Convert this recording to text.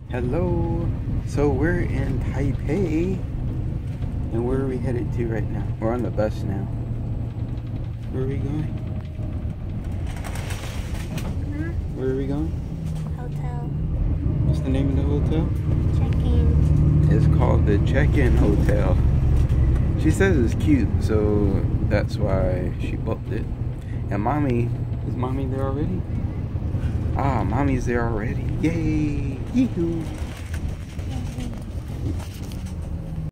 Hello. So we're in Taipei, and where are we headed to right now? We're on the bus now. Where are we going? Where are we going? Hotel. What's the name of the hotel? Check-in. It's called the Check-In Hotel. She says it's cute, so that's why she booked it. And mommy, is mommy there already? Ah, mommy's there already. Yay! Yee-hoo!